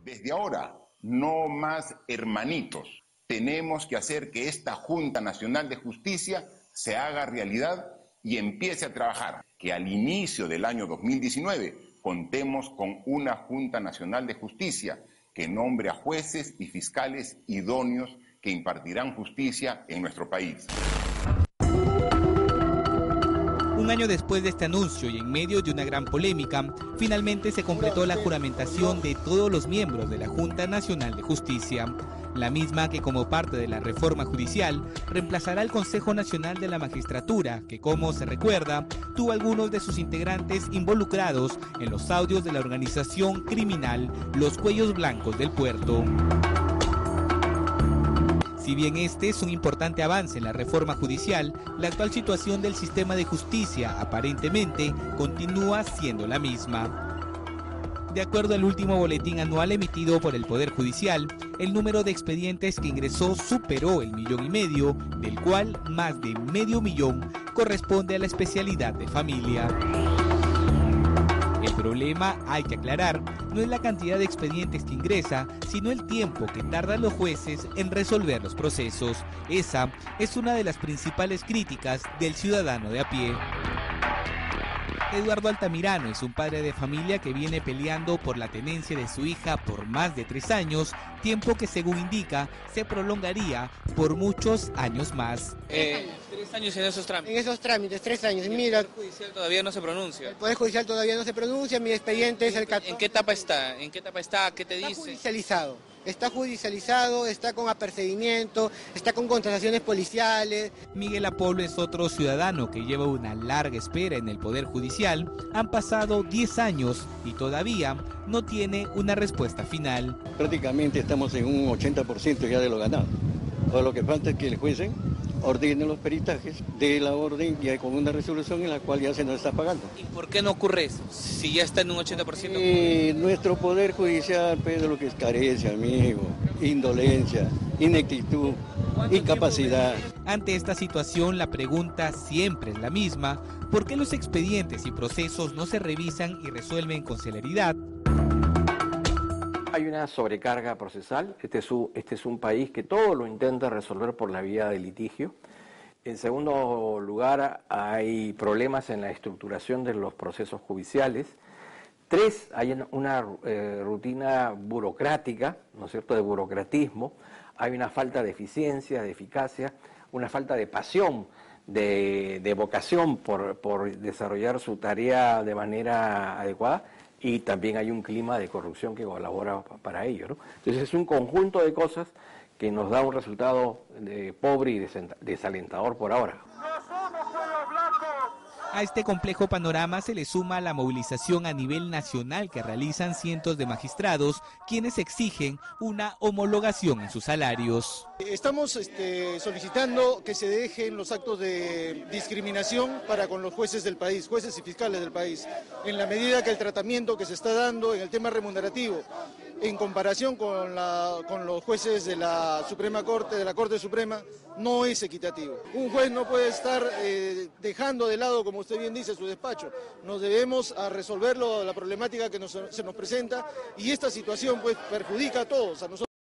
Desde ahora, no más hermanitos. Tenemos que hacer que esta Junta Nacional de Justicia se haga realidad y empiece a trabajar. Que al inicio del año 2019 contemos con una Junta Nacional de Justicia que nombre a jueces y fiscales idóneos que impartirán justicia en nuestro país. Un año después de este anuncio y en medio de una gran polémica, finalmente se completó la juramentación de todos los miembros de la Junta Nacional de Justicia, la misma que como parte de la reforma judicial reemplazará al Consejo Nacional de la Magistratura, que como se recuerda, tuvo algunos de sus integrantes involucrados en los audios de la organización criminal Los Cuellos Blancos del Puerto. Si bien este es un importante avance en la reforma judicial, la actual situación del sistema de justicia aparentemente continúa siendo la misma. De acuerdo al último boletín anual emitido por el Poder Judicial, el número de expedientes que ingresó superó el 1,5 millones, del cual más de 500,000 corresponde a la especialidad de familia. El problema, hay que aclarar, no es la cantidad de expedientes que ingresa, sino el tiempo que tardan los jueces en resolver los procesos. Esa es una de las principales críticas del ciudadano de a pie. Eduardo Altamirano es un padre de familia que viene peleando por la tenencia de su hija por más de 3 años, tiempo que según indica se prolongaría por muchos años más. 3 años en esos trámites. En esos trámites, 3 años. Mira, El Poder Judicial todavía no se pronuncia. el Poder Judicial todavía no se pronuncia, mi expediente es el 14. ¿En qué etapa está? ¿En qué etapa está? ¿Qué te dice? Está judicializado, está con apercibimiento, está con contrataciones policiales. Miguel Apolo es otro ciudadano que lleva una larga espera en el Poder Judicial. Han pasado 10 años y todavía no tiene una respuesta final. Prácticamente estamos en un 80% ya de lo ganado. Todo lo que falta es que el juez ordene los peritajes, dé la orden ya con una resolución en la cual ya se nos está pagando. ¿Y por qué no ocurre eso? Si ya está en un 80%. Nuestro Poder Judicial, pues, de lo que carece, amigo, indolencia, ineptitud, incapacidad. Ante esta situación, la pregunta siempre es la misma: ¿por qué los expedientes y procesos no se revisan y resuelven con celeridad? Hay una sobrecarga procesal. Este es un país que todo lo intenta resolver por la vía del litigio. En segundo lugar, hay problemas en la estructuración de los procesos judiciales. 3, hay una rutina burocrática, ¿no es cierto?, de burocratismo. Hay una falta de eficiencia, de eficacia, una falta de pasión, de vocación por desarrollar su tarea de manera adecuada. Y también hay un clima de corrupción que colabora para ello, ¿no? Entonces es un conjunto de cosas que nos da un resultado pobre y desalentador por ahora. A este complejo panorama se le suma la movilización a nivel nacional que realizan cientos de magistrados, quienes exigen una homologación en sus salarios. Estamos solicitando que se dejen los actos de discriminación para con los jueces del país, jueces y fiscales del país, en la medida que el tratamiento que se está dando en el tema remunerativo, en comparación con los jueces de la Suprema Corte, de la Corte Suprema, no es equitativo. Un juez no puede estar dejando de lado, como usted bien dice, su despacho. Nos debemos a resolver la problemática que se nos presenta, y esta situación pues perjudica a todos, a nosotros.